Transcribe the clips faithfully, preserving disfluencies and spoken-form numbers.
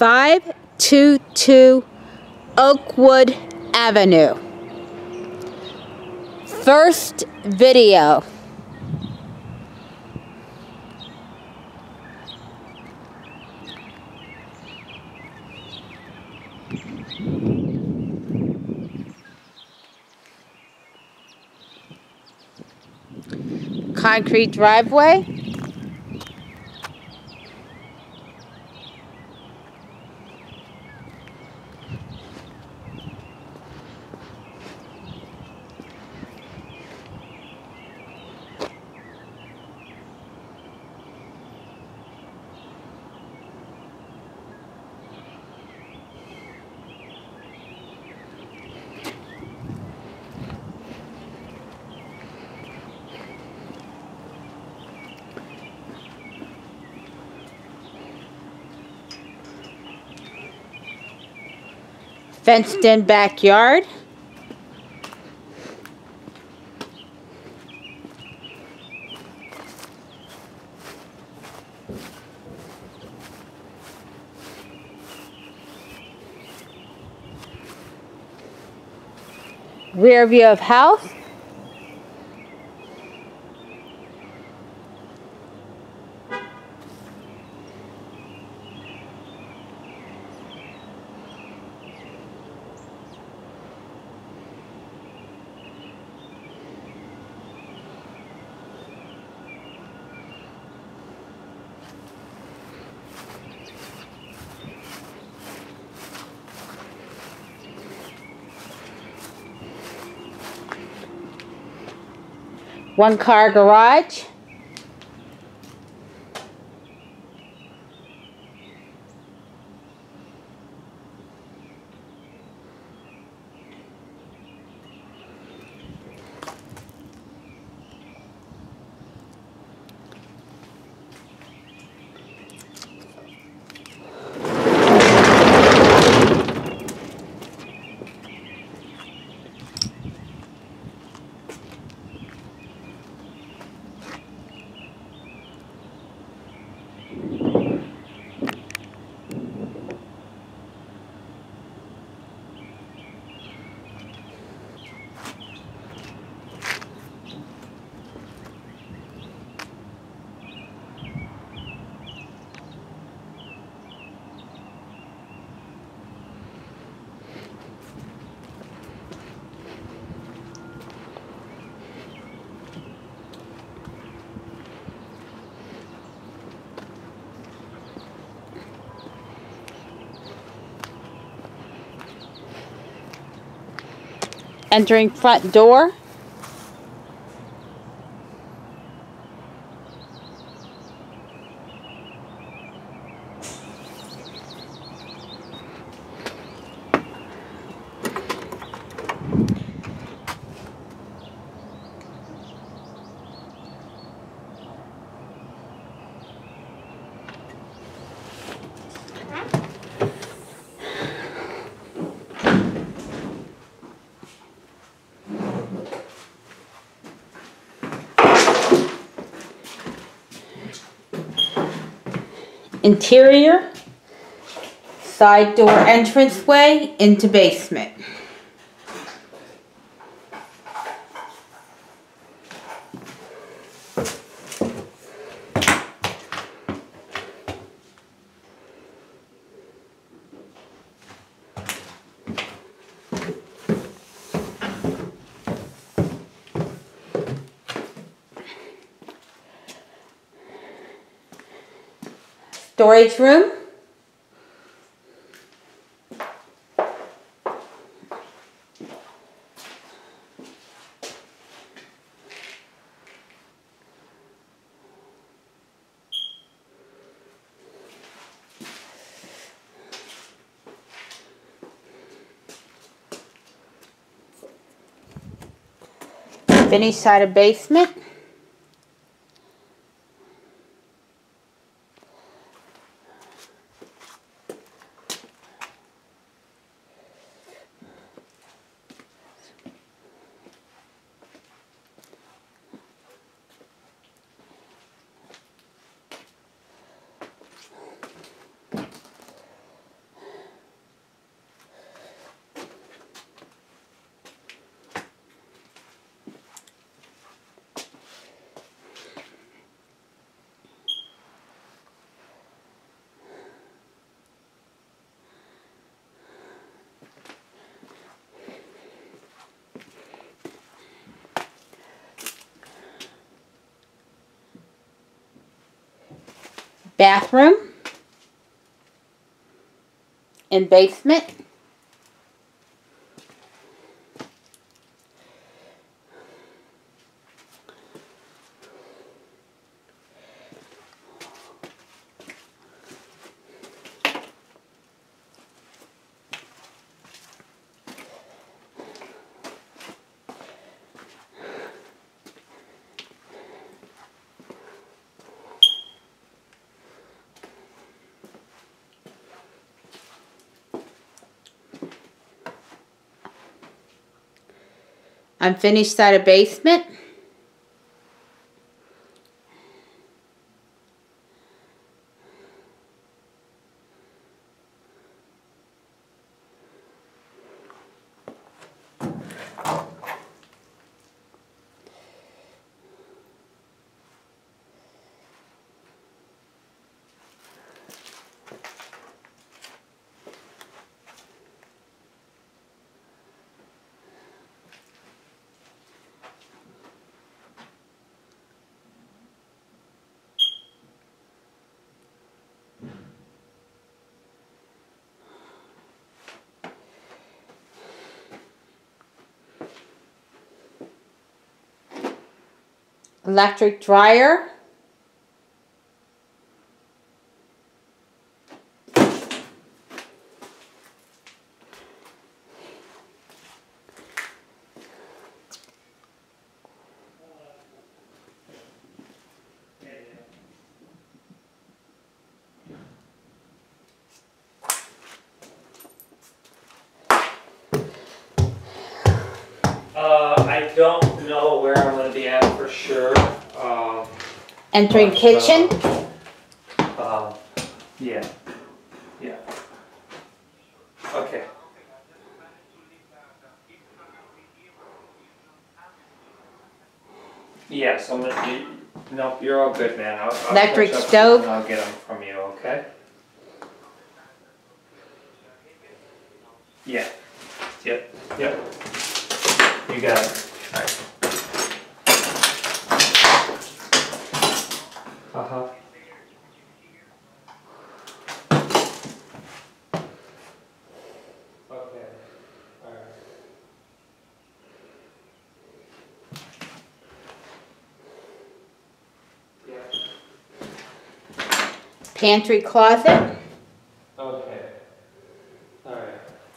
five two two Oakwood Avenue. First video. Concrete driveway. Fenced in backyard. Rear view of house. One car garage. Entering front door. Interior, side door entranceway into basement. Storage room. Finished side of basement. bathroom and basement. Unfinished side of basement. Electric dryer. Uh, I don't know where I'm going to be at for sure. Um, Entering but, kitchen. Uh, um, yeah. Yeah. Okay. Yes, I'm gonna. You, no, you're all good, man. I'll, I'll Electric catch up stove. and I'll get them from you. Okay. Yeah. Yep. Yep. You got it. All right. Uh huh. Okay. All right. Yeah. Pantry closet. Okay. All right.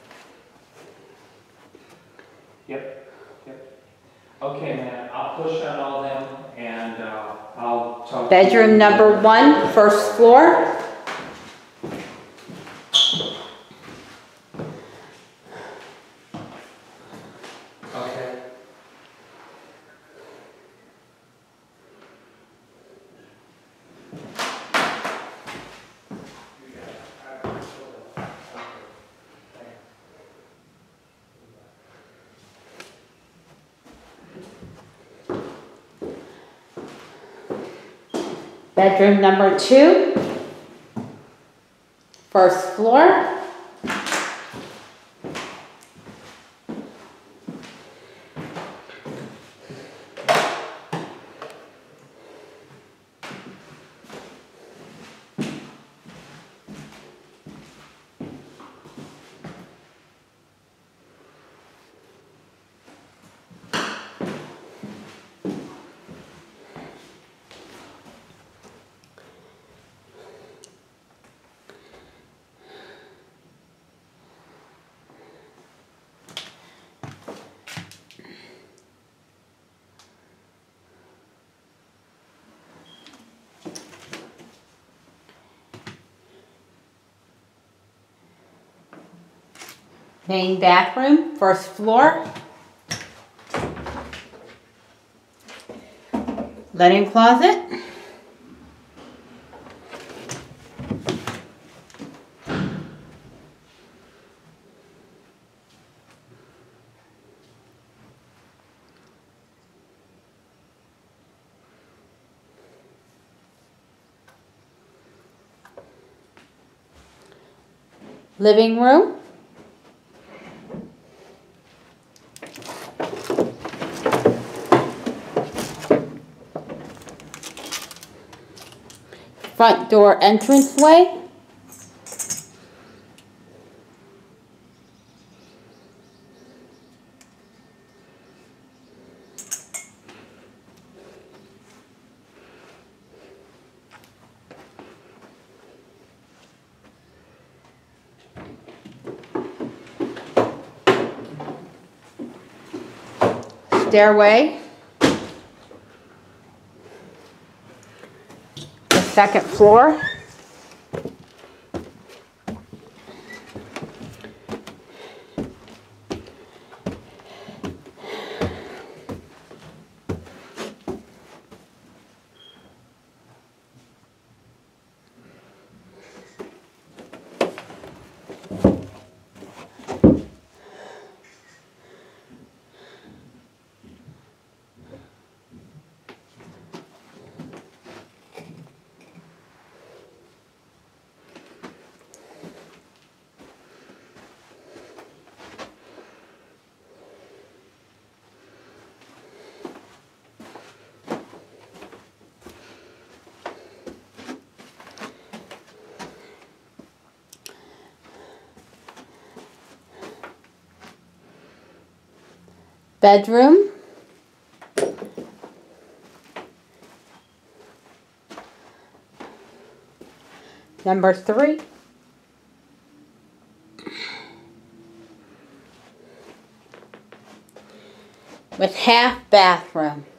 Yep. Yep. Okay, man. I'll push on all them, and uh, I'll talk. to Bedroom you. number one, first floor. Okay. Bedroom number two, first floor. Main bathroom, first floor. Linen closet. Living room. front door entranceway. Stairway. The second floor. Bedroom. Number three. With half bathroom.